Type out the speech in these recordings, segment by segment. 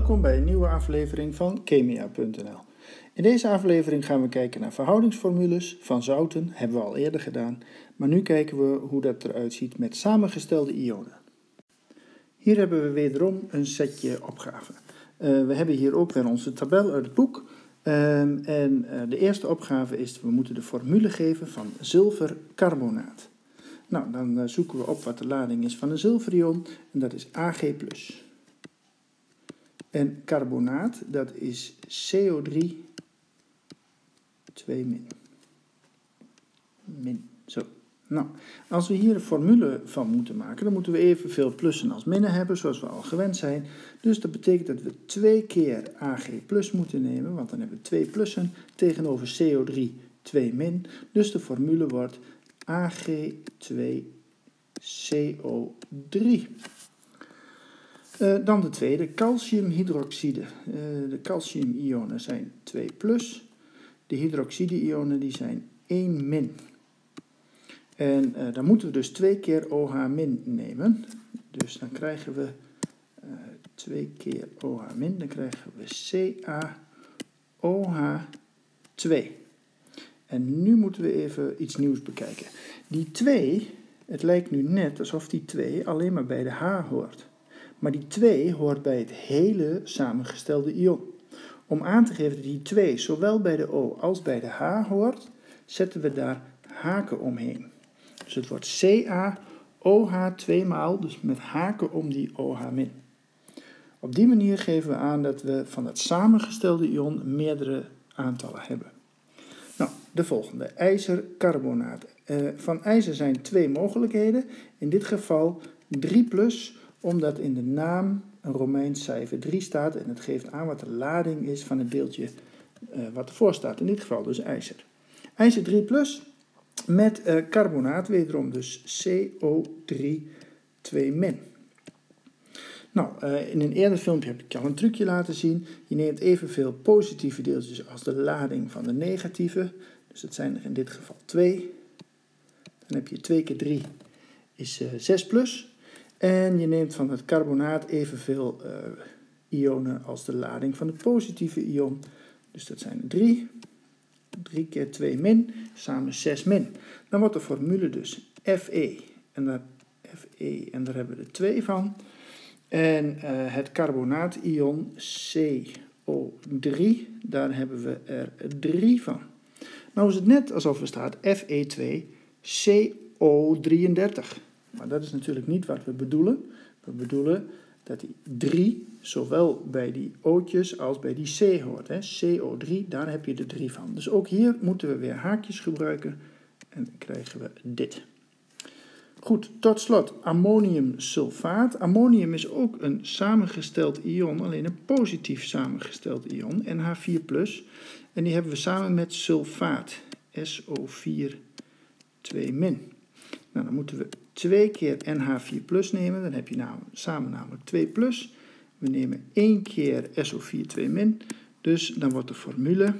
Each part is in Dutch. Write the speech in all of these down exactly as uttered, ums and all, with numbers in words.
Welkom bij een nieuwe aflevering van Chemia punt n l. In deze aflevering gaan we kijken naar verhoudingsformules van zouten, hebben we al eerder gedaan, maar nu kijken we hoe dat eruit ziet met samengestelde ionen. Hier hebben we wederom een setje opgaven. Uh, we hebben hier ook weer onze tabel uit het boek. Uh, en uh, de eerste opgave is, we moeten de formule geven van zilvercarbonaat. Nou, dan uh, zoeken we op wat de lading is van een zilverion en dat is A G plus. En carbonaat, dat is C O drie twee min. Min, zo. Nou, als we hier een formule van moeten maken, dan moeten we evenveel plussen als minnen hebben, zoals we al gewend zijn. Dus dat betekent dat we twee keer A G plus moeten nemen, want dan hebben we twee plussen tegenover C O drie twee min. Dus de formule wordt A G twee C O drie. Uh, dan de tweede, calciumhydroxide. Uh, de calciumionen zijn twee plus. De hydroxide-ionen die zijn één min. En uh, dan moeten we dus twee keer OH min nemen. Dus dan krijgen we uh, twee keer OH min. Dan krijgen we C A O H twee. En nu moeten we even iets nieuws bekijken. Die twee, het lijkt nu net alsof die twee alleen maar bij de H hoort. Maar die twee hoort bij het hele samengestelde ion. Om aan te geven dat die twee zowel bij de O als bij de H hoort, zetten we daar haken omheen. Dus het wordt C A O H twee maal, dus met haken om die OH min. Op die manier geven we aan dat we van het samengestelde ion meerdere aantallen hebben. Nou, de volgende, ijzercarbonaat. Uh, van ijzer zijn twee mogelijkheden, in dit geval drie plus, omdat in de naam een Romeins cijfer drie staat en het geeft aan wat de lading is van het deeltje uh, wat ervoor staat, in dit geval dus ijzer. IJzer drie plus met uh, carbonaat, wederom dus C O drie twee min. Nou, uh, in een eerder filmpje heb ik je al een trucje laten zien. Je neemt evenveel positieve deeltjes als de lading van de negatieve. Dus dat zijn er in dit geval twee. Dan heb je twee keer drie is uh, zes plus. En je neemt van het carbonaat evenveel uh, ionen als de lading van het positieve ion. Dus dat zijn er drie. drie keer twee min, samen zes min. Dan wordt de formule dus Fe. En daar, Fe, en daar hebben we er twee van. En uh, het carbonaat-ion C O drie, daar hebben we er drie van. Nou is het net alsof er staat F E twee C O drieëndertig. Maar dat is natuurlijk niet wat we bedoelen. We bedoelen dat die drie zowel bij die O'tjes als bij die C hoort. Hè. C O drie, daar heb je er drie van. Dus ook hier moeten we weer haakjes gebruiken en dan krijgen we dit. Goed, tot slot ammoniumsulfaat. Ammonium is ook een samengesteld ion, alleen een positief samengesteld ion, N H vier plus. En die hebben we samen met sulfaat, S O vier twee min. Nou, dan moeten we twee keer N H vier plus nemen, dan heb je namelijk, samen namelijk twee plus. We nemen één keer S O vier twee min, dus dan wordt de formule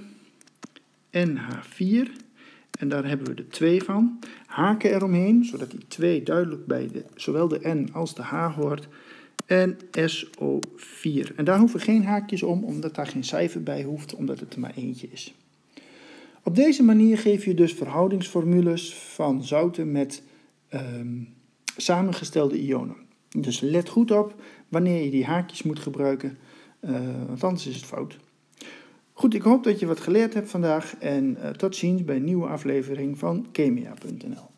N H vier, en daar hebben we er twee van. Haken eromheen, zodat die twee duidelijk bij de, zowel de N als de H hoort. En S O vier. En daar hoeven geen haakjes om, omdat daar geen cijfer bij hoeft, omdat het er maar eentje is. Op deze manier geef je dus verhoudingsformules van zouten met um, samengestelde ionen. Dus let goed op wanneer je die haakjes moet gebruiken, uh, want anders is het fout. Goed, ik hoop dat je wat geleerd hebt vandaag en uh, tot ziens bij een nieuwe aflevering van Chemia punt n l.